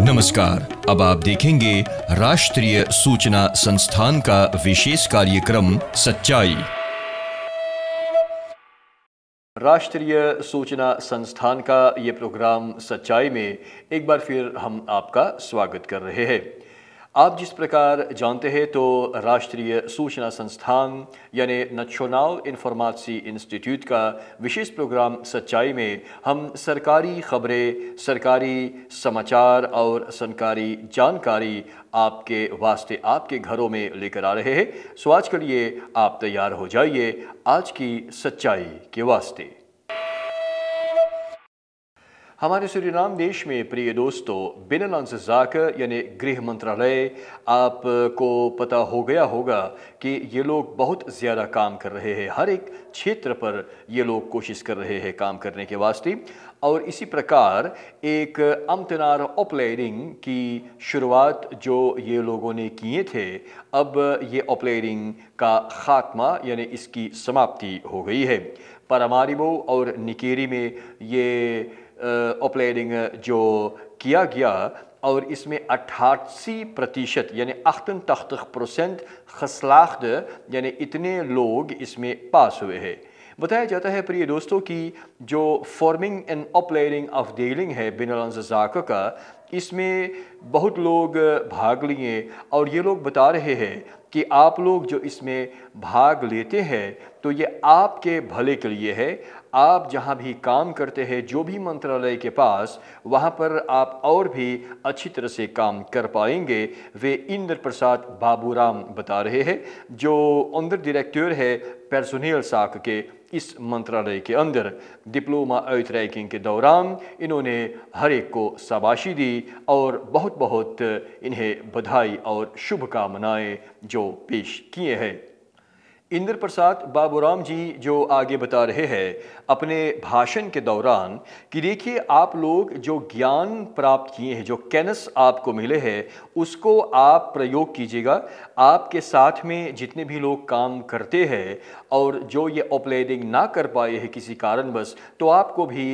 नमस्कार। अब आप देखेंगे राष्ट्रीय सूचना संस्थान का विशेष कार्यक्रम सच्चाई। राष्ट्रीय सूचना संस्थान का ये प्रोग्राम सच्चाई में एक बार फिर हम आपका स्वागत कर रहे हैं। आप जिस प्रकार जानते हैं तो राष्ट्रीय सूचना संस्थान यानी नेशनल इन्फॉर्मेशन इंस्टीट्यूट का विशेष प्रोग्राम सच्चाई में हम सरकारी खबरें, सरकारी समाचार और सरकारी जानकारी आपके वास्ते आपके घरों में लेकर आ रहे हैं। सो आज के लिए आप तैयार हो जाइए आज की सच्चाई के वास्ते। हमारे सूरीनाम देश में प्रिय दोस्तों, बिनलांस ज़ाकर यानी गृह मंत्रालय, आपको पता हो गया होगा कि ये लोग बहुत ज़्यादा काम कर रहे हैं। हर एक क्षेत्र पर ये लोग कोशिश कर रहे हैं काम करने के वास्ते। और इसी प्रकार एक अमतनार ऑपरेटिंग की शुरुआत जो ये लोगों ने किए थे, अब ये ऑपरेटिंग का खात्मा यानी इसकी समाप्ति हो गई है। पारामारिबो और निकेरी में ये ऑपरेटिंग जो किया गया और इसमें 88% यानी 88% खसलाख्त यानी इतने लोग इसमें पास हुए हैं। बताया जाता है प्रिय दोस्तों कि जो forming and operating of dealing है बिनलांस ज़ाकर का, इसमें बहुत लोग भाग लिए और ये लोग बता रहे हैं कि आप लोग जो इसमें भाग लेते हैं तो ये आपके भले के लिए है। आप जहाँ भी काम करते हैं, जो भी मंत्रालय के पास, वहाँ पर आप और भी अच्छी तरह से काम कर पाएंगे। वे इंद्र प्रसाद बाबूराम बता रहे हैं, जो अंडर डायरेक्टर है पर्सोनेल साख के इस मंत्रालय के अंदर। डिप्लोमा आउटरैंकिंग के दौरान इन्होंने हर एक को शाबाशी दी और बहुत बहुत इन्हें बधाई और शुभकामनाएं जो पेश किए हैं। इंद्र प्रसाद बाबूराम जी जो आगे बता रहे हैं अपने भाषण के दौरान कि देखिए, आप लोग जो ज्ञान प्राप्त किए हैं, जो कैनस आपको मिले हैं, उसको आप प्रयोग कीजिएगा। आपके साथ में जितने भी लोग काम करते हैं और जो ये ऑपरेटिंग ना कर पाए हैं किसी कारणवश, तो आपको भी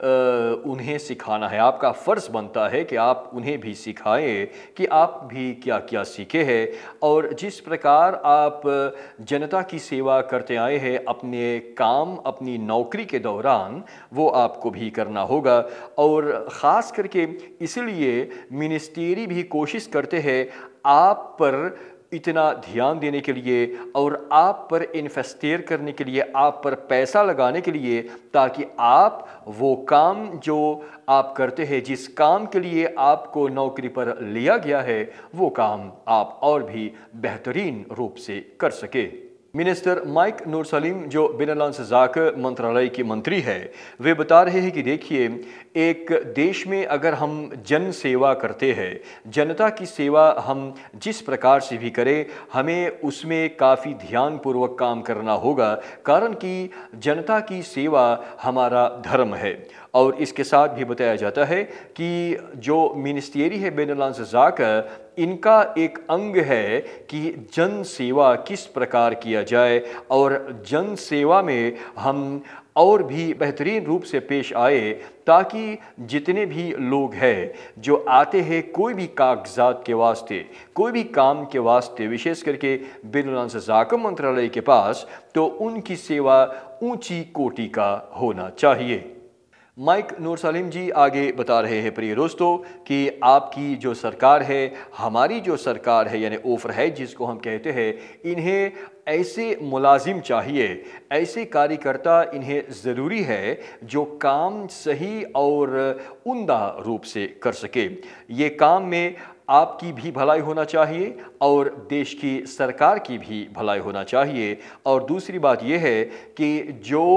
उन्हें सिखाना है। आपका फ़र्ज़ बनता है कि आप उन्हें भी सिखाएं कि आप भी क्या क्या सीखे हैं और जिस प्रकार आप जनता की सेवा करते आए हैं अपने काम, अपनी नौकरी के दौरान, वो आपको भी करना होगा। और ख़ास करके इसलिए मिनिस्ट्री भी कोशिश करते हैं आप पर इतना ध्यान देने के लिए और आप पर इन्वेस्टेर करने के लिए, आप पर पैसा लगाने के लिए, ताकि आप वो काम जो आप करते हैं, जिस काम के लिए आपको नौकरी पर लिया गया है, वो काम आप और भी बेहतरीन रूप से कर सके। मिनिस्टर माइक नूर सलीम जो बिनलांस ज़ाकर मंत्रालय के मंत्री है, वे बता रहे हैं कि देखिए, एक देश में अगर हम जन सेवा करते हैं, जनता की सेवा हम जिस प्रकार से भी करें, हमें उसमें काफ़ी ध्यानपूर्वक काम करना होगा, कारण कि जनता की सेवा हमारा धर्म है। और इसके साथ भी बताया जाता है कि जो मिनिस्ट्री है बिनलांस ज़ाकर, इनका एक अंग है कि जन सेवा किस प्रकार किया जाए और जन सेवा में हम और भी बेहतरीन रूप से पेश आए, ताकि जितने भी लोग हैं जो आते हैं कोई भी कागजात के वास्ते, कोई भी काम के वास्ते, विशेष करके बिनलांस ज़ाकर मंत्रालय के पास, तो उनकी सेवा ऊंची कोटि का होना चाहिए। माइक नूर सलीम जी आगे बता रहे हैं प्रिय दोस्तों कि आपकी जो सरकार है, हमारी जो सरकार है यानी ओवरहेड जिसको हम कहते हैं, इन्हें ऐसे मुलाजिम चाहिए, ऐसे कार्यकर्ता इन्हें ज़रूरी है जो काम सही और उम्दा रूप से कर सके। ये काम में आपकी भी भलाई होना चाहिए और देश की सरकार की भी भलाई होना चाहिए। और दूसरी बात यह है कि जो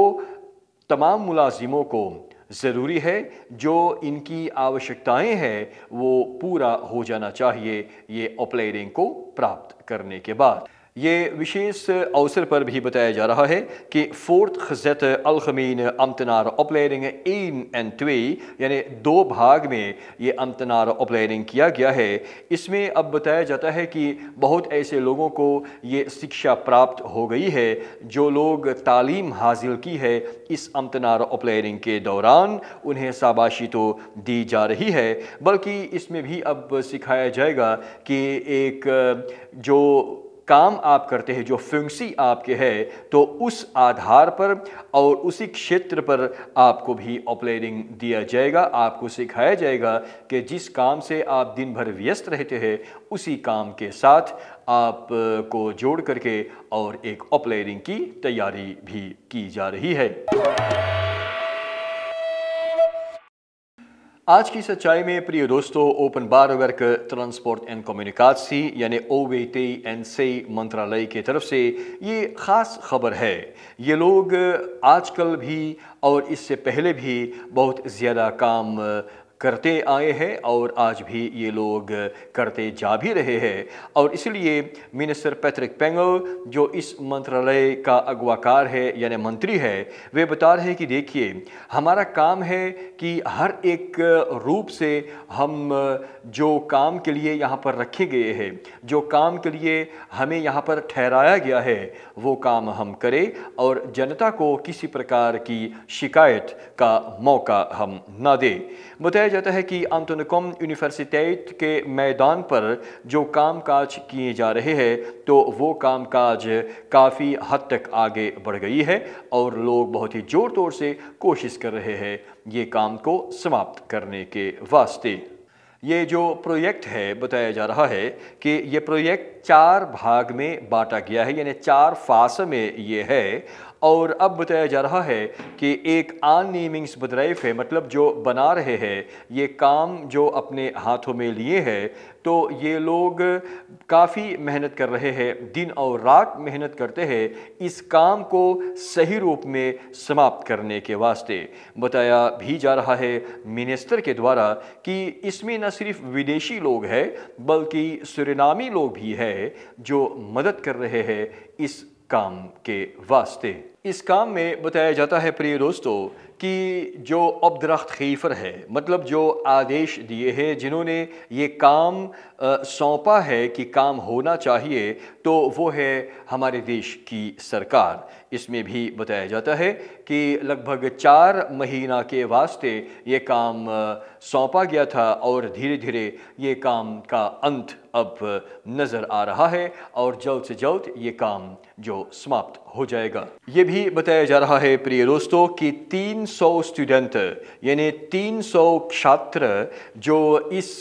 तमाम मुलाजिमों को ज़रूरी है, जो इनकी आवश्यकताएं हैं, वो पूरा हो जाना चाहिए ये ऑपरेटिंग को प्राप्त करने के बाद। ये विशेष अवसर पर भी बताया जा रहा है कि फोर्थ खज़त अल-खमीन अम्तनार ऑपरेटिंग 1 and 2 यानी 2 भाग में ये अम्तनार ऑपरेटिंग किया गया है। इसमें अब बताया जाता है कि बहुत ऐसे लोगों को ये शिक्षा प्राप्त हो गई है जो लोग तालीम हासिल की है इस अम्तनार ऑपरेटिंग के दौरान, उन्हें शाबाशी तो दी जा रही है, बल्कि इसमें भी अब सिखाया जाएगा कि एक जो काम आप करते हैं, जो फंक्सी आपके है, तो उस आधार पर और उसी क्षेत्र पर आपको भी ऑपरेटिंग दिया जाएगा। आपको सिखाया जाएगा कि जिस काम से आप दिन भर व्यस्त रहते हैं उसी काम के साथ आप को जोड़ करके और एक ऑपरेटिंग की तैयारी भी की जा रही है। आज की सच्चाई में प्रिय दोस्तों, ओपनबारवर्क ट्रांसपोर्ट एंड कम्युनिकासी यानी OVTNC मंत्रालय की तरफ से ये ख़ास खबर है। ये लोग आजकल भी और इससे पहले भी बहुत ज़्यादा काम करते आए हैं और आज भी ये लोग करते जा भी रहे हैं, और इसलिए मिनिस्टर पैट्रिक पेंगल जो इस मंत्रालय का अगवाकार है यानी मंत्री है, वे बता रहे हैं कि देखिए, हमारा काम है कि हर एक रूप से हम जो काम के लिए यहाँ पर रखे गए हैं, जो काम के लिए हमें यहाँ पर ठहराया गया है, वो काम हम करें और जनता को किसी प्रकार की शिकायत का मौका हम ना दें। बताया जाता है कि एंटोनिकॉम यूनिवर्सिटेट के मैदान पर जो कामकाज किए जा रहे हैं, तो वो कामकाज काफ़ी हद तक आगे बढ़ गई है और लोग बहुत ही ज़ोर तोर से कोशिश कर रहे हैं ये काम को समाप्त करने के वास्ते। ये जो प्रोजेक्ट है, बताया जा रहा है कि ये प्रोजेक्ट 4 भाग में बांटा गया है, यानी 4 फास में ये है, और अब बताया जा रहा है कि एक आननेमिंग्सबedrijf है, मतलब जो बना रहे हैं ये काम, जो अपने हाथों में लिए हैं, तो ये लोग काफ़ी मेहनत कर रहे हैं, दिन और रात मेहनत करते हैं इस काम को सही रूप में समाप्त करने के वास्ते। बताया भी जा रहा है मिनिस्टर के द्वारा कि इसमें न सिर्फ विदेशी लोग हैं बल्कि सुरिनामी लोग भी हैं जो मदद कर रहे हैं इस काम के वास्ते। इस काम में बताया जाता है प्रिय दोस्तों कि जो अब्दरख्त खीफर है, मतलब जो आदेश दिए हैं, जिन्होंने ये काम सौंपा है कि काम होना चाहिए, तो वो है हमारे देश की सरकार। इसमें भी बताया जाता है कि लगभग 4 महीना के वास्ते ये काम सौंपा गया था और धीरे धीरे ये काम का अंत अब नज़र आ रहा है और जल्द से जल्द ये काम जो समाप्त हो जाएगा। ये भी बताया जा रहा है प्रिय दोस्तों कि 300 स्टूडेंट यानी 300 छात्र जो इस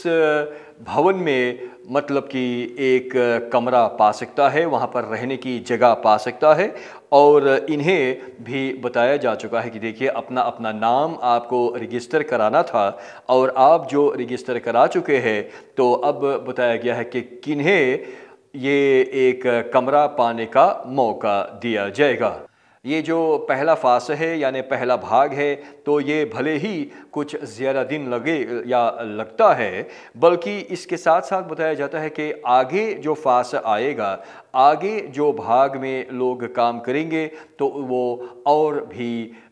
भवन में मतलब कि एक कमरा पा सकता है, वहाँ पर रहने की जगह पा सकता है, और इन्हें भी बताया जा चुका है कि देखिए, अपना अपना नाम आपको रजिस्टर कराना था और आप जो रजिस्टर करा चुके हैं, तो अब बताया गया है कि किन्हें ये एक कमरा पाने का मौका दिया जाएगा। ये जो पहला फास है यानी पहला भाग है, तो ये भले ही कुछ ज़्यादा दिन लगे या लगता है, बल्कि इसके साथ साथ बताया जाता है कि आगे जो फास आएगा, आगे जो भाग में लोग काम करेंगे, तो वो और भी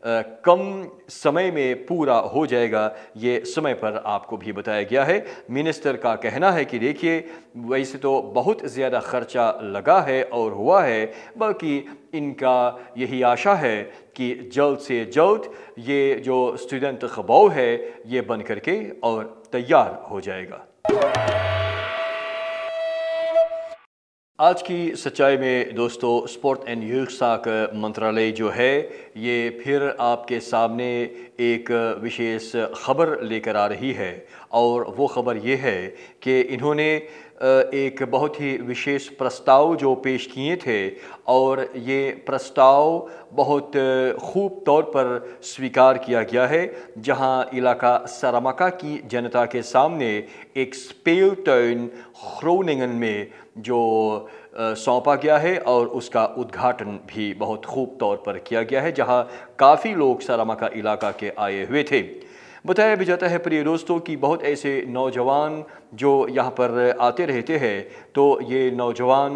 कम समय में पूरा हो जाएगा। ये समय पर आपको भी बताया गया है। मिनिस्टर का कहना है कि देखिए, वैसे तो बहुत ज़्यादा खर्चा लगा है और हुआ है, बल्कि इनका यही आशा है कि जल्द से जल्द ये जो स्टूडेंट खबाव है ये बन करके और तैयार हो जाएगा। आज की सच्चाई में दोस्तों, स्पोर्ट एंड यूथ साक मंत्रालय जो है ये फिर आपके सामने एक विशेष खबर लेकर आ रही है, और वो खबर ये है कि इन्होंने एक बहुत ही विशेष प्रस्ताव जो पेश किए थे, और ये प्रस्ताव बहुत खूब तौर पर स्वीकार किया गया है, जहां इलाका सारामका की जनता के सामने एक स्पेलटुइन ग्रोनिंगन में जो सौंपा गया है, और उसका उद्घाटन भी बहुत खूब तौर पर किया गया है, जहां काफ़ी लोग सारामका इलाका के आए हुए थे। बताया भी जाता है प्रिय दोस्तों कि बहुत ऐसे नौजवान जो यहाँ पर आते रहते हैं, तो ये नौजवान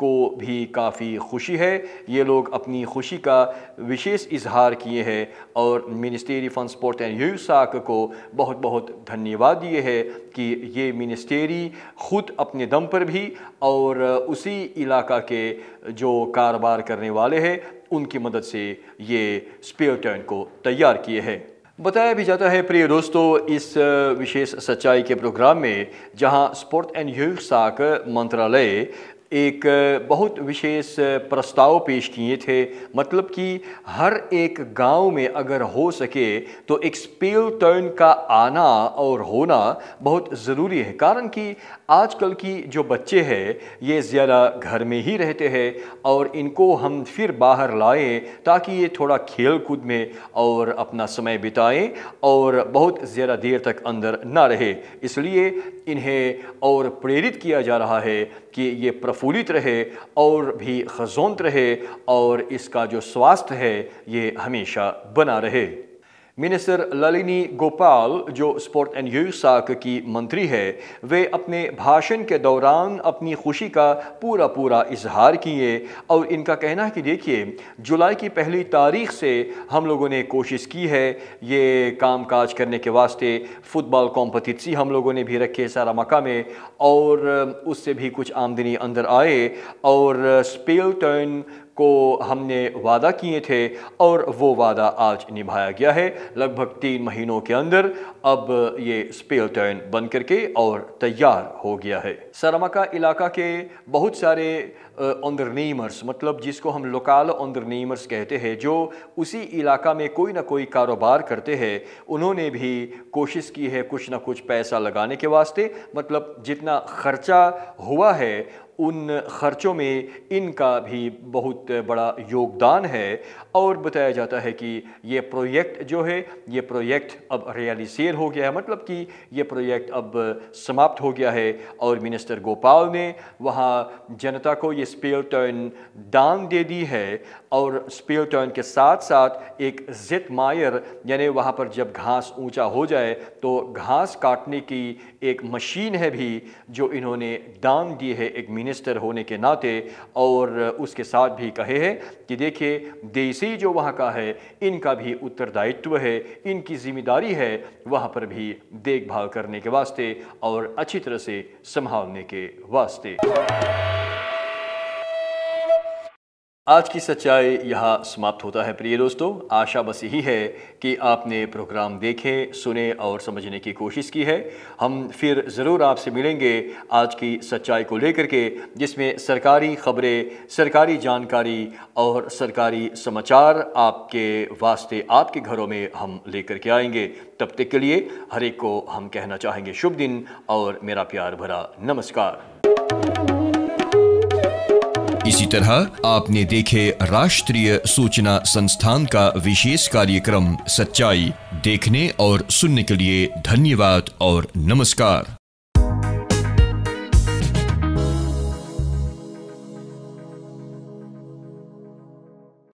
को भी काफ़ी खुशी है। ये लोग अपनी खुशी का विशेष इजहार किए हैं और ministry for sport and youth साक को बहुत बहुत धन्यवाद दिए है कि ये मिनिस्ट्री खुद अपने दम पर भी और उसी इलाका के जो कारोबार करने वाले हैं उनकी मदद से ये स्पेयर टर्न को तैयार किए हैं। बताया भी जाता है प्रिय दोस्तों, इस विशेष सच्चाई के प्रोग्राम में जहां स्पोर्ट एंड यूथ साक मंत्रालय एक बहुत विशेष प्रस्ताव पेश किए थे, मतलब कि हर एक गांव में अगर हो सके तो एक स्पेयर टर्न का आना और होना बहुत ज़रूरी है। कारण कि आजकल की जो बच्चे हैं ये ज़्यादा घर में ही रहते हैं और इनको हम फिर बाहर लाएं ताकि ये थोड़ा खेल कूद में और अपना समय बिताएं और बहुत ज़्यादा देर तक अंदर ना रहे। इसलिए इन्हें और प्रेरित किया जा रहा है कि ये प्रफुल्लित रहे और भी खजोंत रहे और इसका जो स्वास्थ्य है ये हमेशा बना रहे। मिनिस्टर ललिनी गोपाल जो स्पोर्ट एंड यूथ साक की मंत्री है, वे अपने भाषण के दौरान अपनी खुशी का पूरा इजहार किए और इनका कहना है कि देखिए, जुलाई की पहली तारीख से हम लोगों ने कोशिश की है ये कामकाज करने के वास्ते। फुटबॉल कॉम्पिटिशन हम लोगों ने भी रखे सारा मका में और उससे भी कुछ आमदनी अंदर आए और स्पेयर टर्न को हमने वादा किए थे और वो वादा आज निभाया गया है। लगभग 3 महीनों के अंदर अब ये स्पेयर टर्न बन करके और तैयार हो गया है। सरमका इलाका के बहुत सारे ऑन्डरनीमर्स, मतलब जिसको हम लोकल ऑन्डरनीमर्स कहते हैं, जो उसी इलाका में कोई ना कोई कारोबार करते हैं, उन्होंने भी कोशिश की है कुछ ना कुछ पैसा लगाने के वास्ते। मतलब जितना खर्चा हुआ है उन खर्चों में इनका भी बहुत बड़ा योगदान है और बताया जाता है कि ये प्रोजेक्ट जो है ये प्रोजेक्ट अब रियलाइज़ हो गया है, मतलब कि ये प्रोजेक्ट अब समाप्त हो गया है और मिनिस्टर गोपाल ने वहाँ जनता को ये स्पेयर टर्न दान दे दी है और स्पेयर टर्न के साथ साथ एक जेट मायर, यानी वहाँ पर जब घास ऊंचा हो जाए तो घास काटने की एक मशीन है भी जो इन्होंने दान दी है एक मिनिस्टर होने के नाते। और उसके साथ भी कहे हैं कि देखिए, देसी जो वहाँ का है इनका भी उत्तरदायित्व है, इनकी जिम्मेदारी है वहाँ पर भी देखभाल करने के वास्ते और अच्छी तरह से संभालने के वास्ते। आज की सच्चाई यहाँ समाप्त होता है प्रिय दोस्तों। आशा बस यही है कि आपने प्रोग्राम देखे, सुने और समझने की कोशिश की है। हम फिर ज़रूर आपसे मिलेंगे आज की सच्चाई को लेकर के, जिसमें सरकारी खबरें, सरकारी जानकारी और सरकारी समाचार आपके वास्ते आपके घरों में हम लेकर के आएंगे। तब तक के लिए हर एक को हम कहना चाहेंगे शुभ दिन और मेरा प्यार भरा नमस्कार। इसी तरह आपने देखे राष्ट्रीय सूचना संस्थान का विशेष कार्यक्रम सच्चाई। देखने और सुनने के लिए धन्यवाद और नमस्कार।